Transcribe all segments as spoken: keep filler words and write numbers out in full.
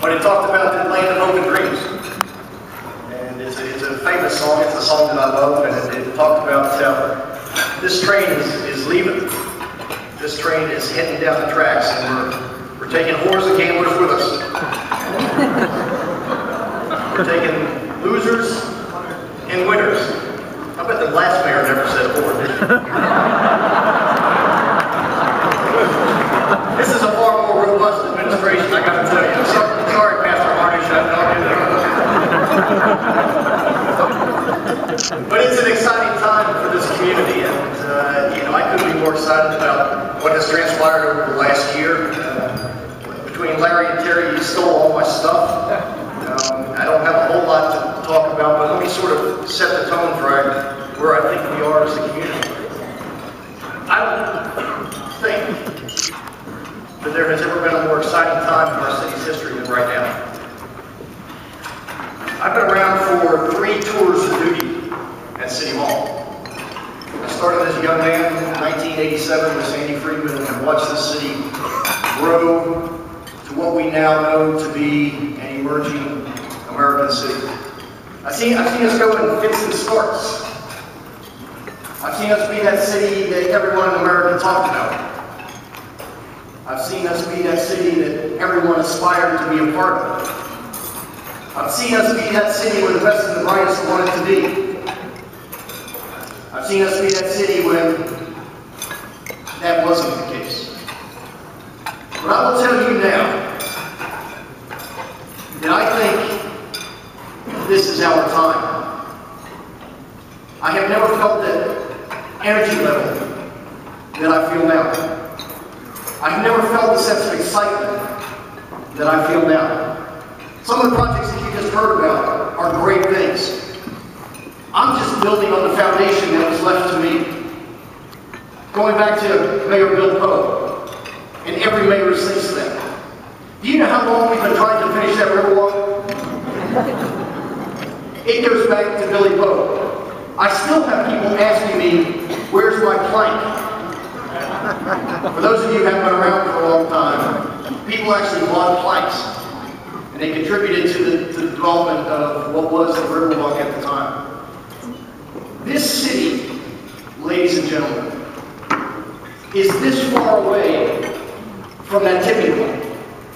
But it talked about the land of open dreams. And it's a, it's a famous song. It's a song that I love. And it, it talked about uh, this train is, is leaving. This train is heading down the tracks, and we're, we're taking whores and gamblers with us. We're taking losers and winners. I bet the last mayor never said whore, did he? This is a far more robust administration, I gotta tell you. Sorry, sorry Pastor Harnish, I'll do that. But it's an exciting time for this community, and uh, you know, I couldn't be more excited about what has transpired over the last year. Uh, between Larry and Terry, you stole all my stuff. Um, I don't have a whole lot to talk about, but let me sort of set the tone for where I think we are as a community. I don't think that there has ever been a more exciting time in our city's history than right now. I've been around for three tours of duty at City Hall. I started as a young man in nineteen eighty-seven with Sandy Friedman and watched this city grow to what we now know to be an emerging American city. I've seen, I've seen us go in fits and starts. I've seen us be that city that everyone in America talked about. I've seen us be that city that everyone aspired to be a part of. I've seen us be that city where the best and the brightest wanted to be. I've seen us be that city when that wasn't the case. But I will tell you now that I think this is our time. I have never felt that energy level that I feel now. I've never felt the sense of excitement that I feel now. Some of the projects that you just heard about are great things. I'm just building on the foundation that was left to me. Going back to Mayor Bill Poe, and every mayor since then. Do you know how long we've been trying to finish that Riverwalk? It goes back to Billy Poe. I still have people asking me, where's my plank? For those of you who haven't been around for a long time, people actually bought planks. And they contributed to the, to the development of what was the Riverwalk at the time. This city, ladies and gentlemen, is this far away from that tipping point.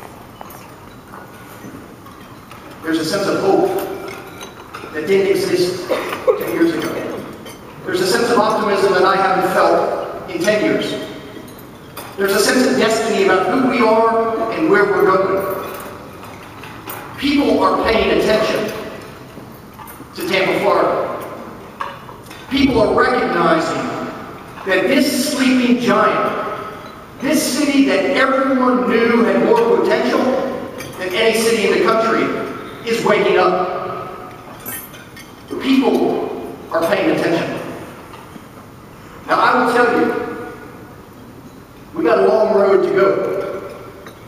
There's a sense of hope that didn't exist ten years ago. There's a sense of optimism that I haven't felt in ten years. There's a sense of destiny about who we are and where we're going. People are paying attention to Tampa, Florida. People are recognizing that this sleeping giant, this city that everyone knew had more potential than any city in the country, is waking up. People are paying attention. Now I will tell you, we got a long road to go.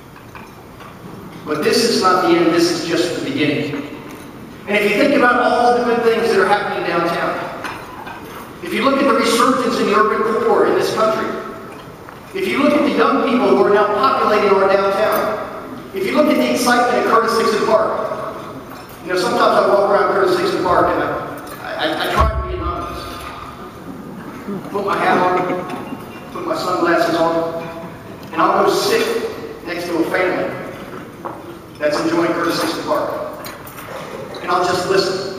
But this is not the end, this is just the beginning. And if you think about all the good things that are happening downtown, if you look at the resurgence in the urban core in this country, if you look at the young people who are now populating our downtown, if you look at the excitement at Curtis Dixon Park, you know, sometimes I walk around Curtis Dixon Park and I, I, I try to be anonymous. Put my hat on, put my sunglasses on, and I'll go sit next to a family that's enjoying Curtis Dixon Park. And I'll just listen.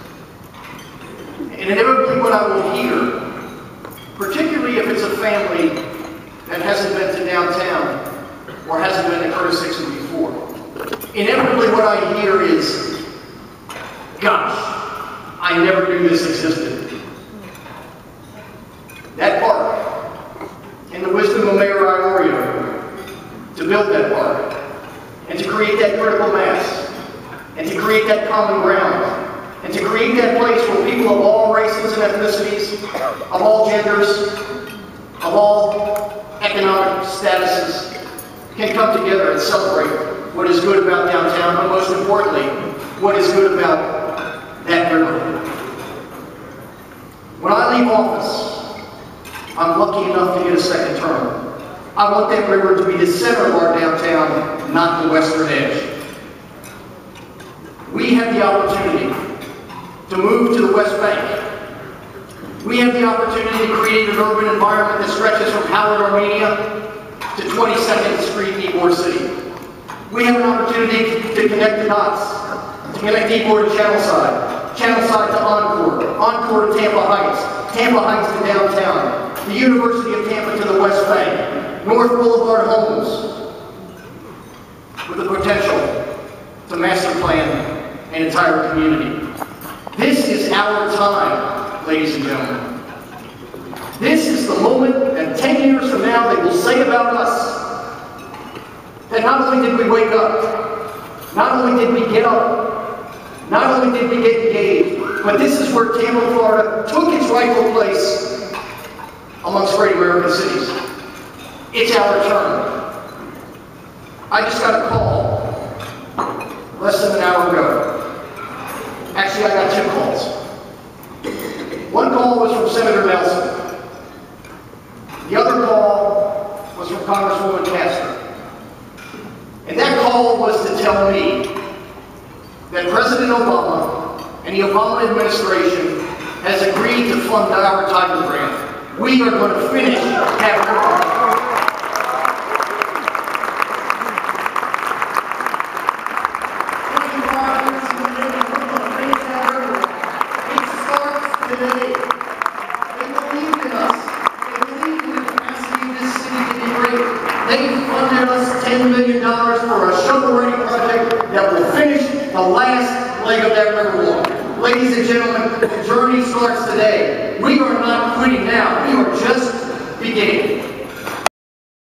And inevitably what I will hear, particularly if it's a family that hasn't been to downtown or hasn't been to Curtis Dixon before, inevitably what I hear is, gosh, I never knew this existed. That park, and the wisdom of Mayor Iorio to build that park, and to create that critical mass, and to create that common ground, and to create that place where people of all races and ethnicities, of all genders, of all economic statuses, can come together and celebrate what is good about downtown, but most importantly, what is good about that river. When I leave office, I'm lucky enough to get a second term. I want that river to be the center of our downtown, not the western edge. We have the opportunity to move to the West Bank. We have the opportunity to create an urban environment that stretches from Howard, Armenia to twenty-second Street in Ybor City. We have an opportunity to connect the dots, to connect Ybor to Channelside, Channelside to Encore, Encore to Tampa Heights, Tampa Heights to downtown, the University of Tampa to the West Bank, North Boulevard homes, with the potential to master plan an entire community. This is our time, ladies and gentlemen. This is the moment that ten years from now they will say about us that not only did we wake up, not only did we get up, not only did we get engaged, but this is where Tampa, Florida took its rightful place amongst great American cities. It's our turn. I just got a call less than an hour ago. Actually, I got two calls. One call was from Senator Nelson. The other call was from Congresswoman Castro. And that call was to tell me that President Obama and the Obama administration has agreed to fund our Tiger grant. We are going to finish that work. Today. They believed in us. They believed in the capacity of this city to be great. They funded us ten million dollars for a shovel-ready project that will finish the last leg of that river walk. Ladies and gentlemen, the journey starts today. We are not quitting now. We are just beginning.